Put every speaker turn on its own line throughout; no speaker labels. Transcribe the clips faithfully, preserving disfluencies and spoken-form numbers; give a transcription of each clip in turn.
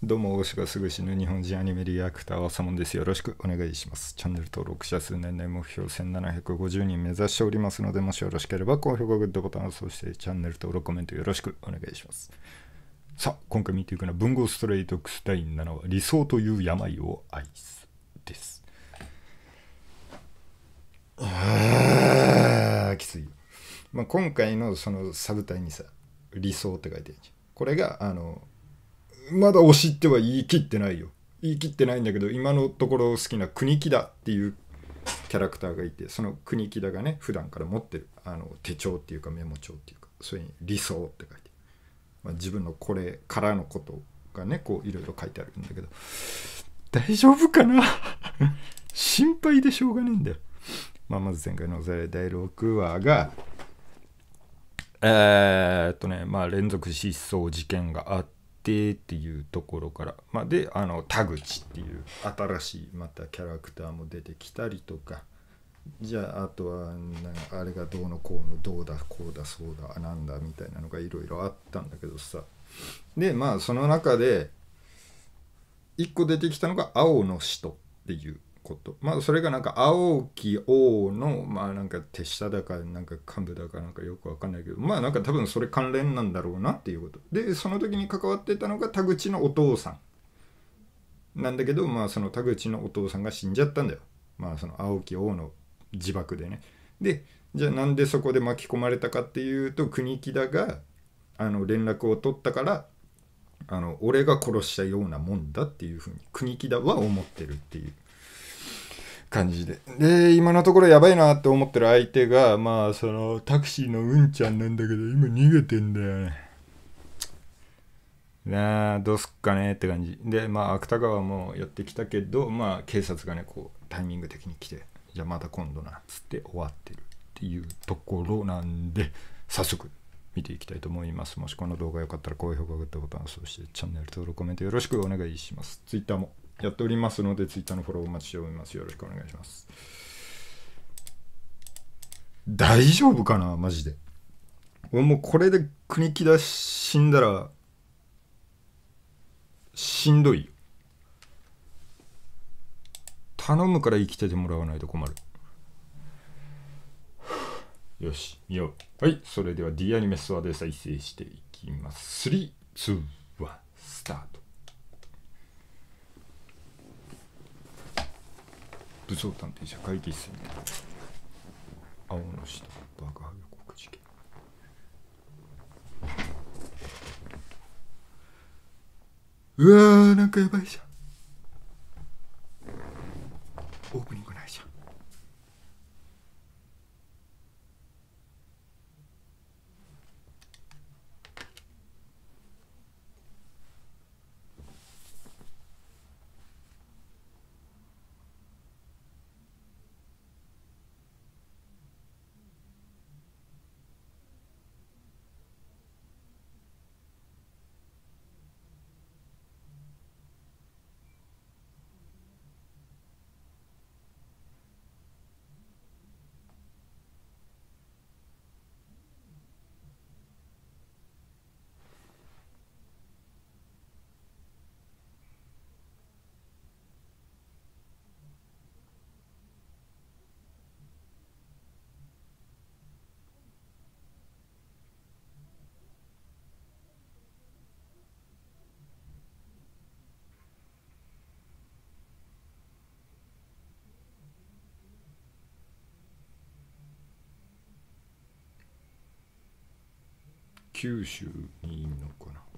どうも、大がすぐ死ぬ日本人アニメリアクターはサモンです。よろしくお願いします。チャンネル登録者数年々目標せんななひゃくごじゅうにん目指しておりますので、もしよろしければ高評価、グッドボタン、そしてチャンネル登録、コメントよろしくお願いします。さあ、今回見ていくのは文豪ストレイトクスタインななは理想という病を愛すです。あー、きついよ。まあ、今回のそのサブタイにさ、理想って書いてあるじゃん。これが、あの、まだ推しっては言い切ってないよ。言い切ってないんだけど、今のところ好きな国木田っていうキャラクターがいて、その国木田がね、普段から持ってるあの手帳っていうかメモ帳っていうか、それに理想って書いて、まあ、自分のこれからのことがね、こういろいろ書いてあるんだけど、大丈夫かな心配でしょうがねえんだよ。まあ、まず前回のおさらいだいろくわが、えーっとね、まあ連続失踪事件があって、っていうところから、まあ、であの田口っていう新しいまたキャラクターも出てきたりとか、じゃああとはなあれがどうのこうのどうだこうだそうだなんだみたいなのがいろいろあったんだけどさ、でまあその中で一個出てきたのが青の使徒っていうこと。まあそれがなんか青き王のまあなんか手下だかなんか幹部だかなんかよくわかんないけど、まあなんか多分それ関連なんだろうなっていうことで、その時に関わってたのが田口のお父さんなんだけど、まあその田口のお父さんが死んじゃったんだよ。まあその青き王の自爆でね。でじゃあなんでそこで巻き込まれたかっていうと、国木田があの連絡を取ったから、あの俺が殺したようなもんだっていうふうに国木田は思ってるっていう感じで。で、今のところやばいなって思ってる相手が、まあ、その、タクシーのうんちゃんなんだけど、今逃げてんだよね。なあ、どうすっかねって感じ。で、まあ、芥川もやってきたけど、まあ、警察がね、こう、タイミング的に来て、じゃあまた今度な、つって終わってるっていうところなんで、早速、見ていきたいと思います。もしこの動画良かったら高評価、グッドボタン、そしてチャンネル登録、コメントよろしくお願いします。Twitter もやっておりますので、Twitter のフォローお待ちしております。よろしくお願いします。大丈夫かなマジで。俺もうこれで国木田死んだらしんどいよ。頼むから生きててもらわないと困る。よし、見よう。はい、それでは D アニメストアで再生していきます。スリー、ツー、ワン、スタート。武装探偵社会議室に青の下爆破予告事件。うわー、なんかやばいじゃん。オープニングないじゃん。九州にいるのかな。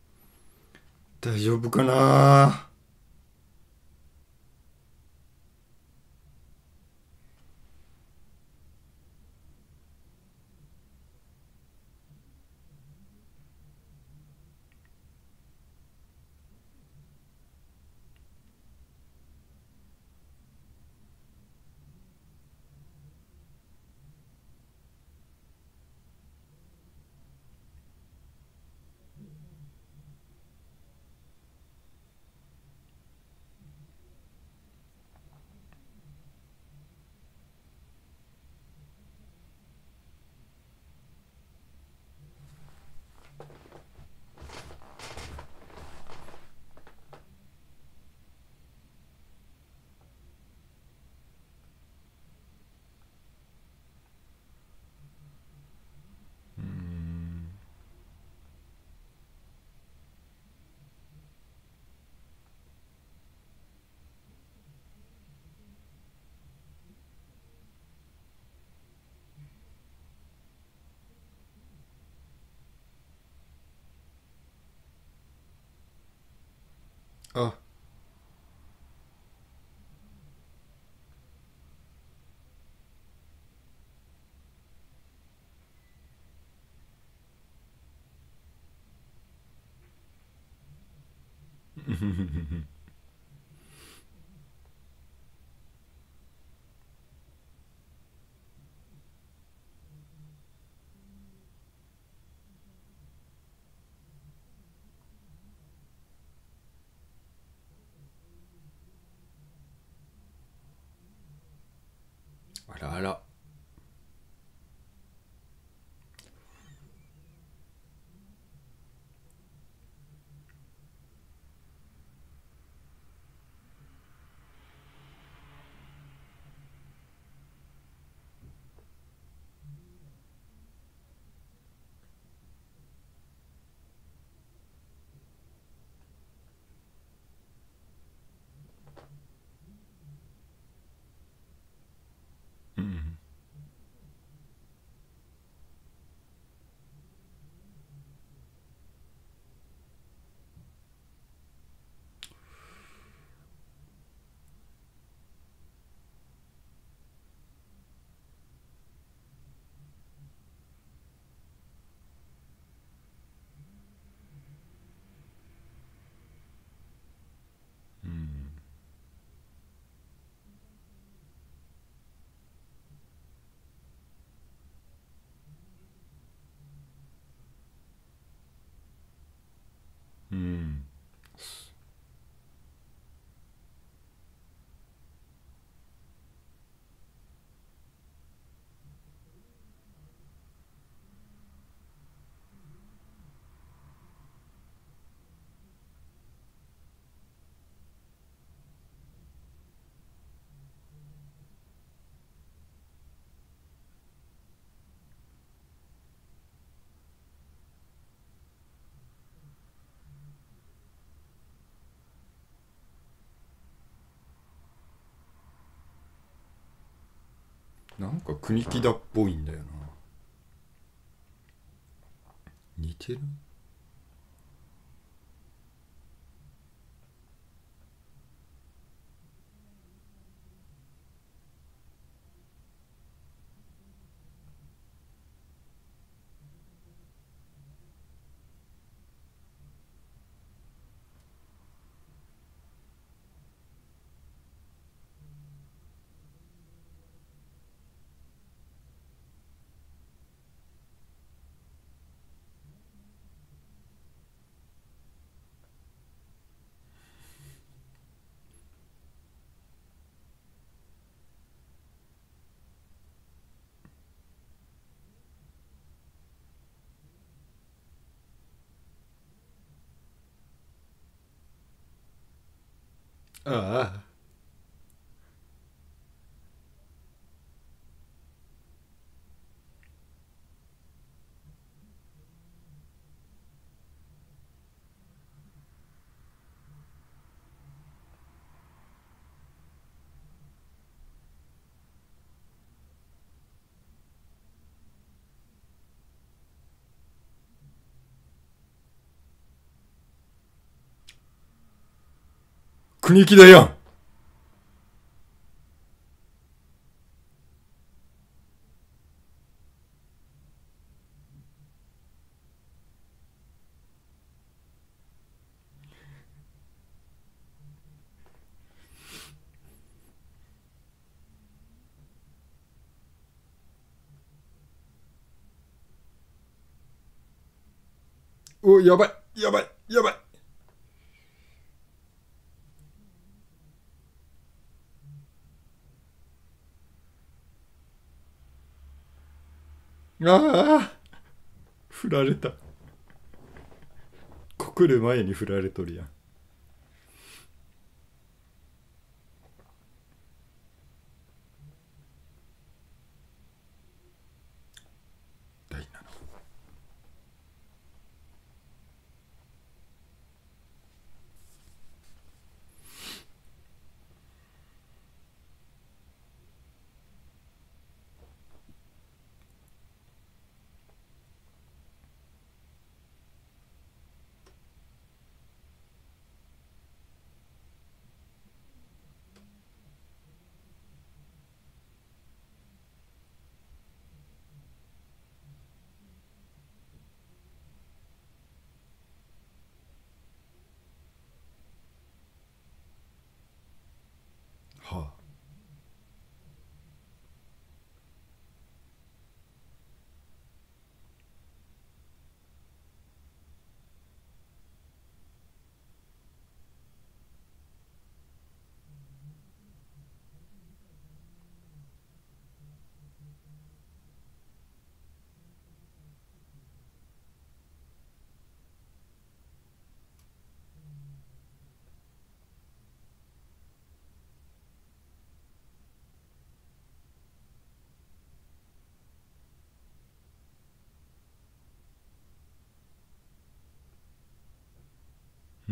大丈夫かな。 あ、あらあら。うん。うん。うん。なんか国木田っぽいんだよな。似てる。ああ、国木田やん。お、やばいやばいやばい。ああ、振られた。告る前に振られとるやん。第七。 はあ。うん。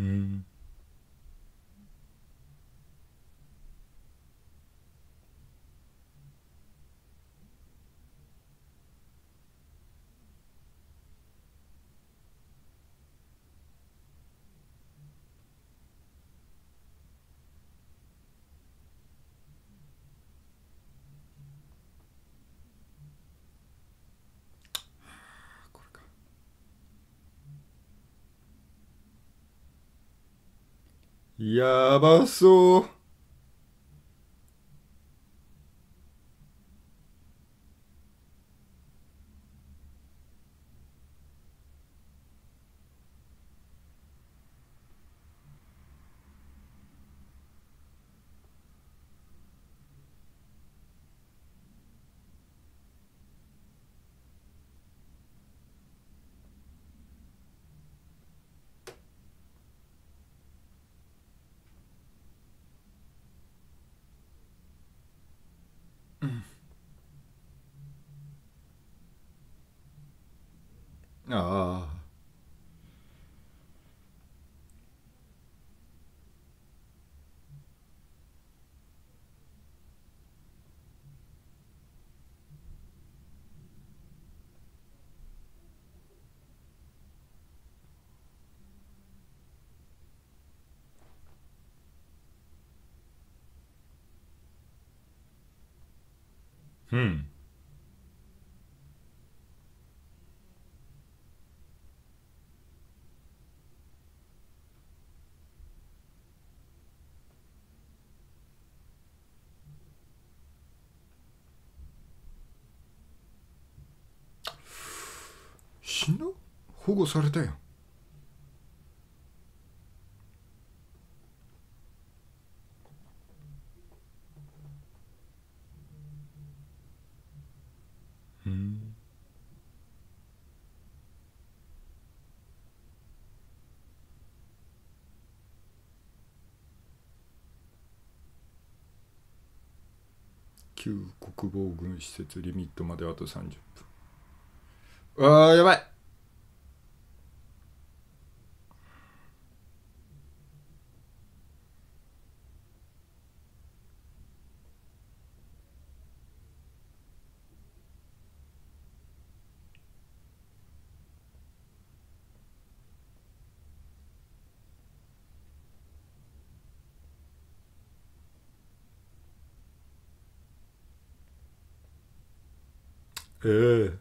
これか。やばそう。ああ。うん。死ぬ。保護されたやん。うん。旧国防軍施設リミットまであとさんじゅっぷん。ああ、やばい。ええ。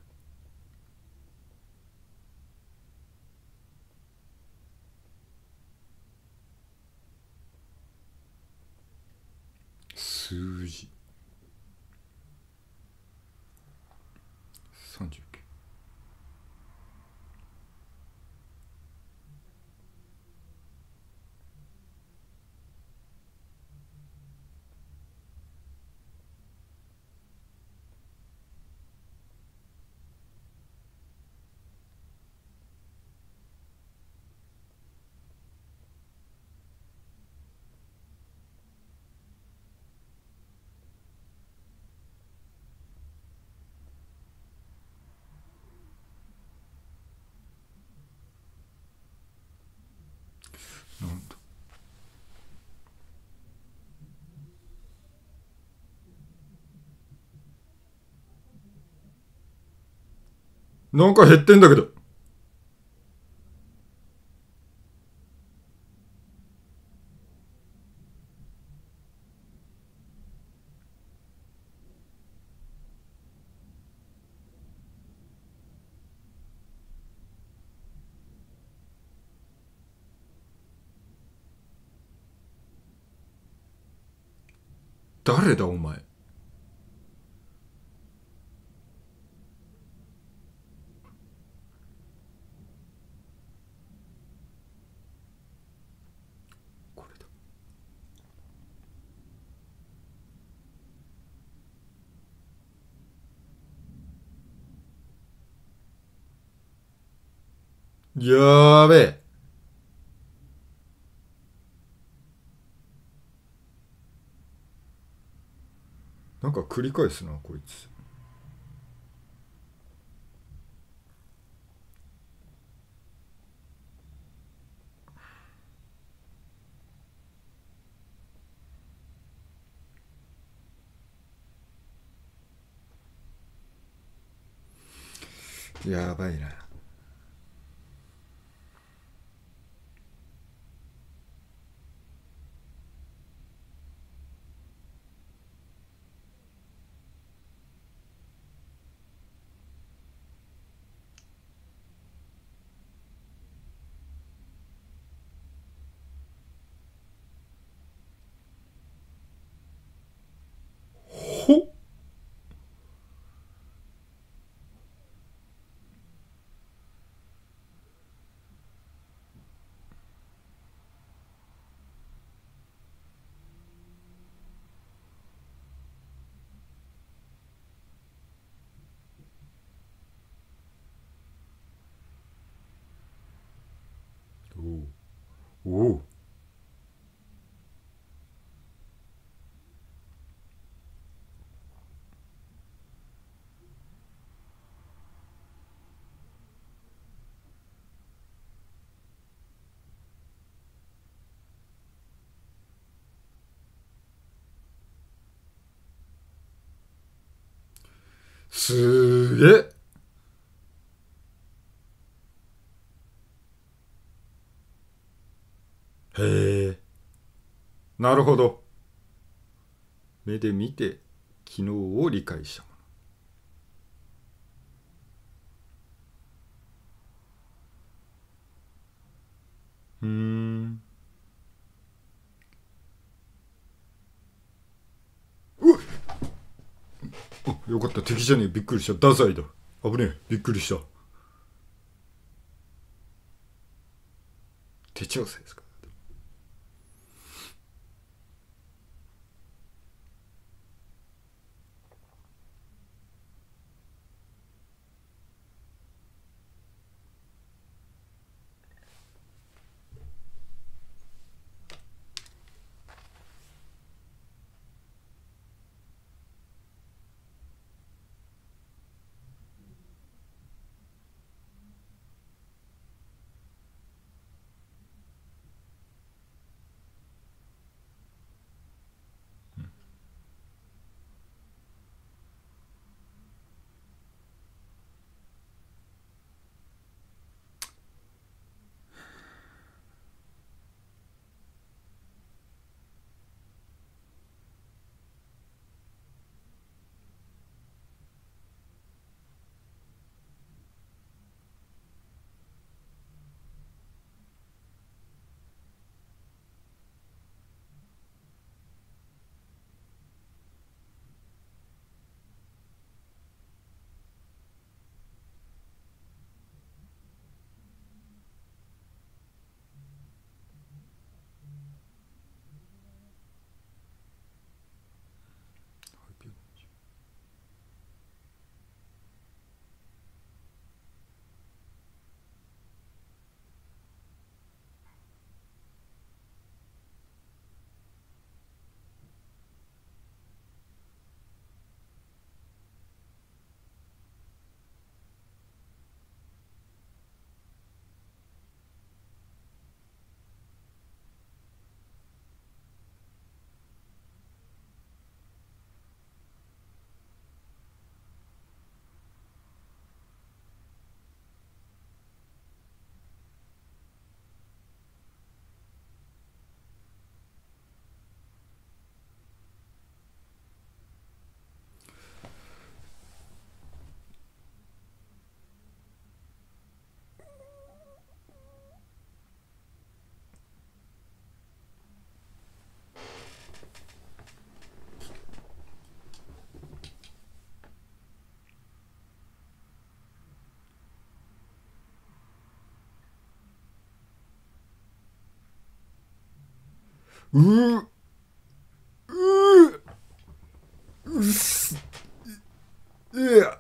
数字さんじゅうきゅう。なんだ。なんか減ってんだけど。 誰だお前。これだ。やーべえ。なんか繰り返すなこいつ。やばいな。ほっ。おお。おお。すげえ。へえ。なるほど。目で見て機能を理解したもの。うーん。うっ。あ、よかった。敵じゃねえ。びっくりした。ダサいだ。危ねえ。びっくりした。手調整ですか。 ううううっすいや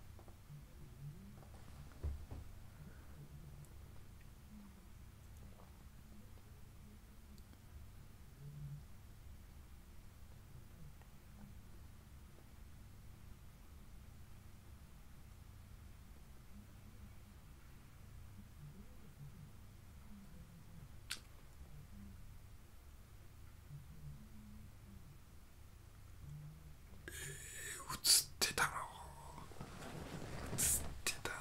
映ってたの映ってたの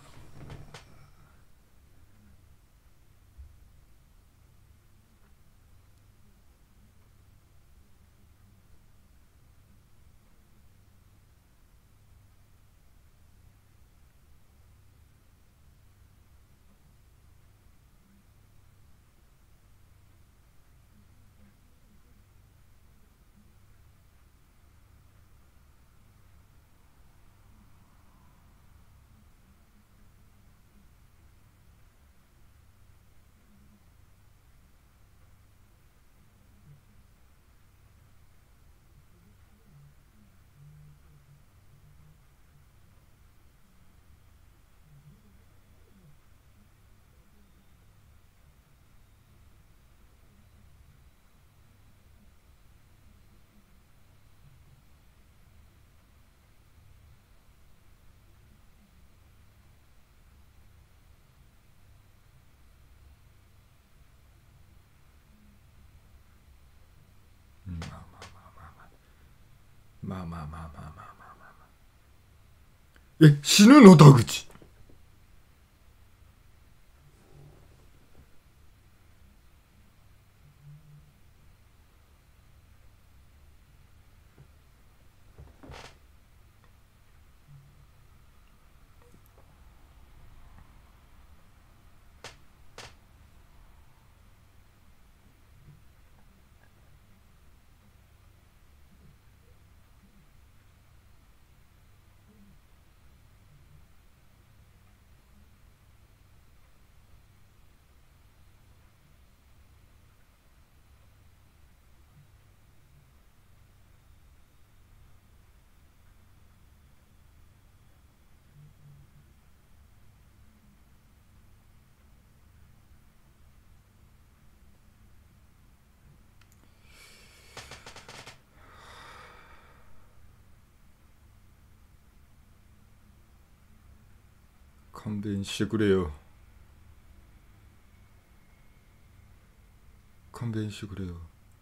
まあまあまあまあまあまあまあまあまあまあえ死ぬの田口勘弁してくれよ勘弁してくれよ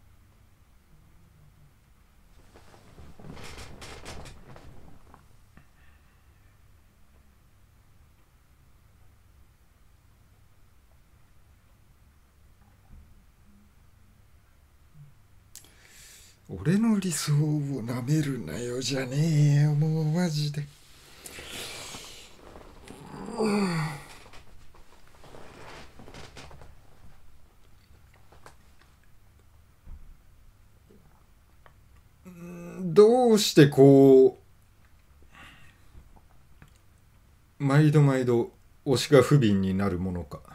俺の理想をなめるなよじゃねえよもうマジでどうしてこう毎度毎度推しが不憫になるものか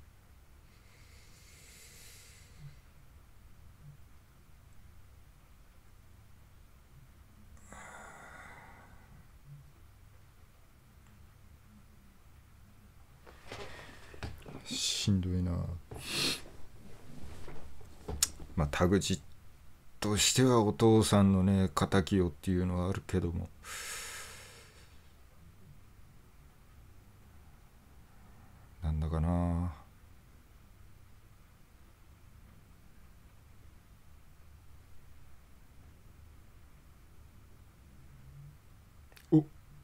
しんどいなまあ田口としてはお父さんのね敵をっていうのはあるけどもなんだかなお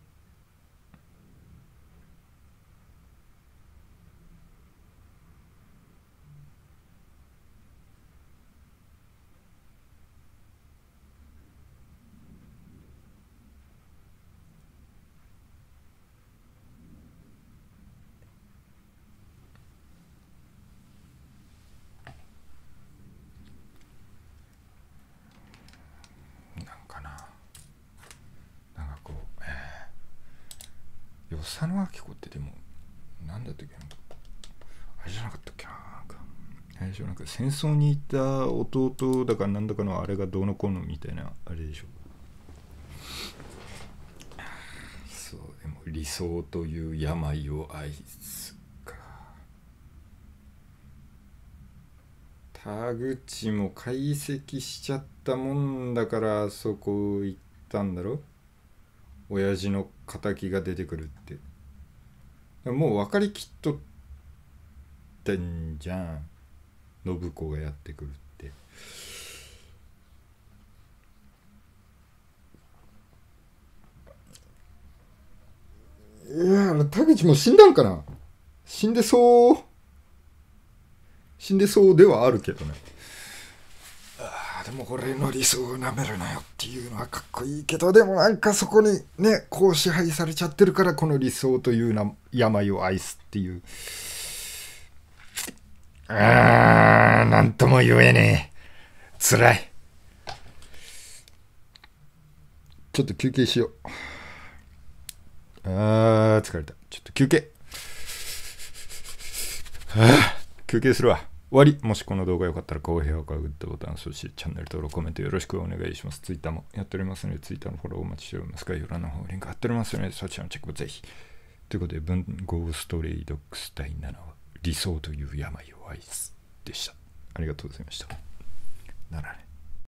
なんかななんかこうえー、与謝野明子ってでもなんだったっけなあれじゃなかったっけななんかあれでしょ、なんか戦争に行った弟だかなんだかのあれがどうのこうのみたいなあれでしょ。そう、でも理想という病を愛すか。田口も解析しちゃったもんだからそこ行ったんだろ。親父の敵が出てくるって。もう分かりきっとってんじゃん、信子がやってくるって。いや、田口も死んだんかな。死んでそう死んでそうではあるけどね。あでも俺の理想をなめるなよっていうのはかっこいいけど、でもなんかそこにねこう支配されちゃってるから、この理想というな病を愛すっていう、あーなんとも言えねえ。つらい。ちょっと休憩しよう。あー疲れた。ちょっと休憩。はあ、休憩するわ。終わり。もしこの動画良かったら高評価、グッドボタン、そしてチャンネル登録、コメントよろしくお願いします。ツイッターもやっておりますので、ツイッターのフォローお待ちしております。概要欄の方リンク貼っておりますので、そちらのチェックもぜひ。ということで、文豪ストレイドッグスだいななは理想という病を愛すでした。ありがとうございました。ならね。